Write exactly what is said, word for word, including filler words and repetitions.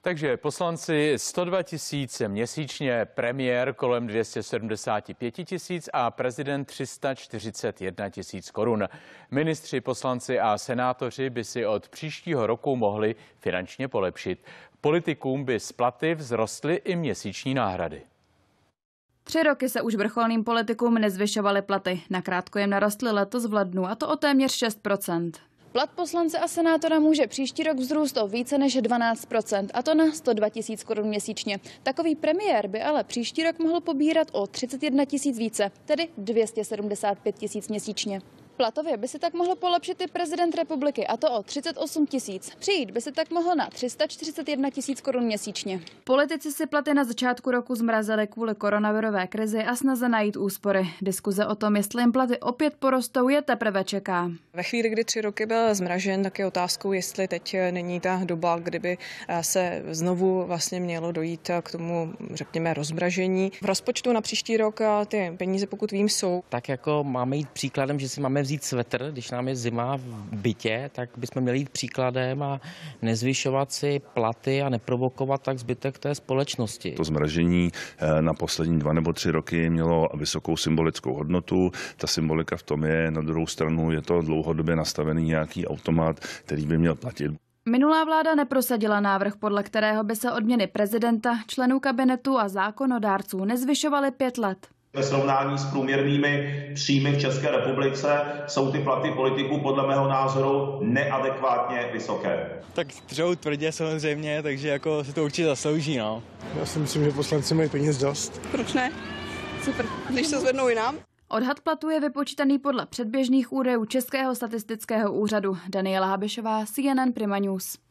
Takže poslanci sto dva tisíc měsíčně, premiér kolem dvě stě sedmdesát pět tisíc a prezident tři sta čtyřicet jedna tisíc korun. Ministři, poslanci a senátoři by si od příštího roku mohli finančně polepšit. Politikům by z platy vzrostly i měsíční náhrady. Tři roky se už vrcholným politikům nezvyšovaly platy. Nakrátko jim narostly letos v lednu, a to o téměř šest procent. Plat poslance a senátora může příští rok vzrůst o více než dvanáct procent, a to na sto dva tisíc korun měsíčně. Takový premiér by ale příští rok mohl pobírat o třicet jedna tisíc více, tedy dvě stě sedmdesát pět tisíc měsíčně. Platově by si tak mohl polepšit i prezident republiky, a to o třicet osm tisíc. Přijít by si tak mohl na tři sta čtyřicet jedna tisíc korun měsíčně. Politici si platy na začátku roku zmrazili kvůli koronavirové krizi a snaze najít úspory. Diskuze o tom, jestli jim platy opět porostou, je teprve čeká. Ve chvíli, kdy tři roky byl zmražen, tak je otázkou, jestli teď není ta doba, kdyby se znovu vlastně mělo dojít k tomu, řekněme, rozmražení. V rozpočtu na příští rok ty peníze, pokud vím, jsou. Tak jako máme jít příkladem, že si máme vzít svetr, když nám je zima v bytě, tak bychom měli jít příkladem a nezvyšovat si platy a neprovokovat tak zbytek té společnosti. To zmražení na poslední dva nebo tři roky mělo vysokou symbolickou hodnotu. Ta symbolika v tom je, na druhou stranu je to dlouhodobě nastavený nějaký automat, který by měl platit. Minulá vláda neprosadila návrh, podle kterého by se odměny prezidenta, členů kabinetu a zákonodárců nezvyšovaly pět let. Ve srovnání s průměrnými příjmy v České republice jsou ty platy politiků podle mého názoru neadekvátně vysoké. Tak dřou tvrdě samozřejmě, takže jako si to určitě zaslouží, no. Já si myslím, že poslanci mají peněz dost. Proč ne? Super, když se zvednou i nám. Odhad platu je vypočítaný podle předběžných údajů Českého statistického úřadu. Daniela Habišová, C N N Prima News.